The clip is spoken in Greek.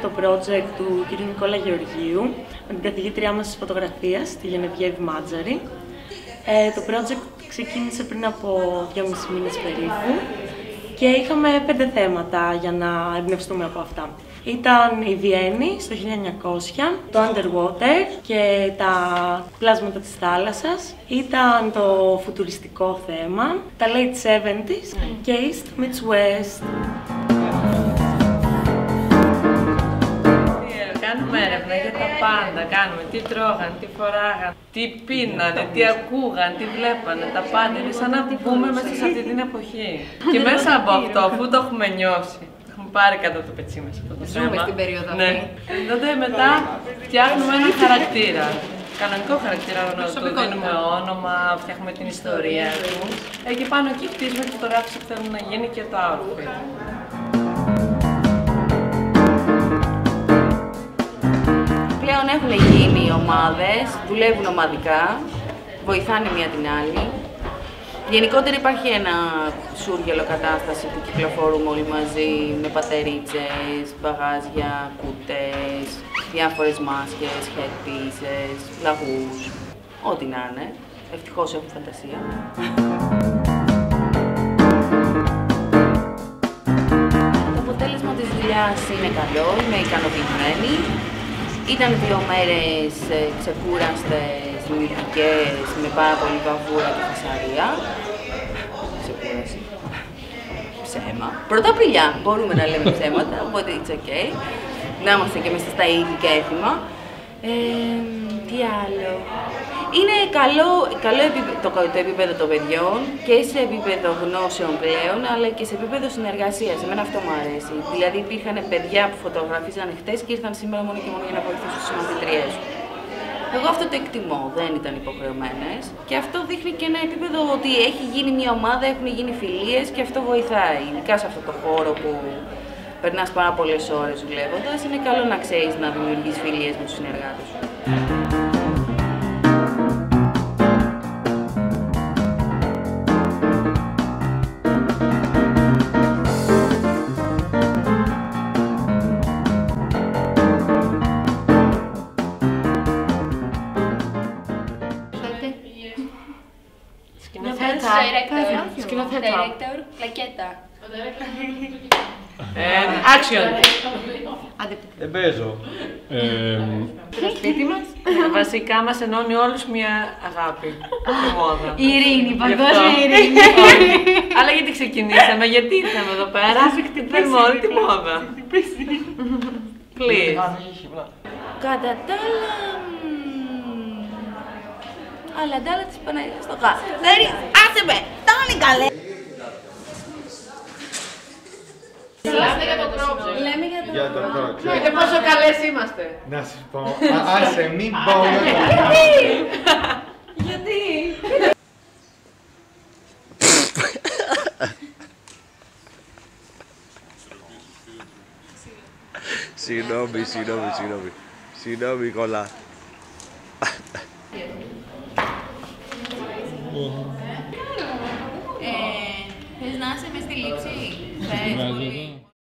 το project του κ. Νικόλα Γεωργίου με την καθηγήτριά μας φωτογραφίας, τη Genevieve Majari. Το project ξεκίνησε πριν από 2,5 μήνες περίπου και είχαμε 5 θέματα για να εμπνευστούμε από αυτά. Ήταν η Βιέννη στο 1900, το underwater και τα πλάσματα της θάλασσας. Ήταν το φουτουριστικό θέμα, τα late 70s και East meets West. Κάνουμε έρευνα για τα πάντα, κάνουμε τι τρώγαν, τι φοράγαν, τι πίνανε, τι ακούγαν, τι βλέπανε, τα πάντα. Είναι σαν να μπούμε μέσα σε αυτή την εποχή. Και μέσα από αυτό, αφού το έχουμε νιώσει, έχουμε πάρει κάτω το πετσί μας αυτό το θέμα. Ζούμε στην περίοδο αυτή. Ναι. Τότε μετά φτιάχνουμε ένα χαρακτήρα. Κανονικό χαρακτήρα, του δίνουμε όνομα, φτιάχνουμε την ιστορία του. Εκεί πάνω εκεί χτίζουμε τη φωτογράφηση που θέλουμε να γίνει και το outfit. Πλέον έχουν γίνει ομάδες, δουλεύουν ομαδικά, βοηθάνε μία την άλλη. Γενικότερα υπάρχει ένα σούργελο κατάσταση που κυκλοφορούμε όλοι μαζί με πατερίτσες, μπαγάζια, κούτες, διάφορες μάσκες, headpieces, λαγούς, ό,τι να είναι. Ευτυχώς έχουν φαντασία. Το αποτέλεσμα της δουλειάς είναι καλό, είμαι ικανοποιημένη. Ήταν 2 μέρες ξεκούραστες, δημιουργικές, με πάρα πολύ βαβούρα και φασαρία. Ξεκούραση. Ψέμα. Πρωταπριλιά, μπορούμε να λέμε ψέματα, οπότε it's okay. Να είμαστε και μέσα στα ίδια και έθιμα. Τι άλλο. Είναι καλό το επίπεδο των παιδιών και σε επίπεδο γνώσεων πλέον, αλλά και σε επίπεδο συνεργασίας. Εμένα αυτό μου αρέσει. Δηλαδή υπήρχαν παιδιά που φωτογραφίζαν χτες και ήρθαν σήμερα μόνο και μόνο για να βοηθήσουν τις συμμαθητριές μου. Εγώ αυτό το εκτιμώ, δεν ήταν υποχρεωμένες. Και αυτό δείχνει και ένα επίπεδο ότι έχει γίνει μια ομάδα, έχουν γίνει φιλίες και αυτό βοηθάει. Ειδικά σε αυτό το χώρο που περνάς πάρα πολλές ώρες δουλεύοντας, είναι καλό να ξέρεις να δημιουργείς φιλίες με τους συνεργάτες σου. Director, πλακέτα. Action! Δεν παίζω. Το σπίτι μας. Βασικά μας ενώνει όλους μια αγάπη. Η ειρήνη, παγκόσμια ειρήνη. Αλλά γιατί ξεκινήσαμε, γιατί ήρθαμε εδώ πέρα, χτυπάμε όλη τη μόδα. Please. Κατά τα άλλα... Αλλά τα άλλα της Παναγίας στο χάρτη. Άσε με! Τα είναι καλέ! Λέμε για το project. Λέμε για το project. Και πόσο καλές είμαστε. Να σου πω, άσε μην πω. Γιατί? Συγγνώμη, Κόλλα. Θες να είσαι μες στη λήψη?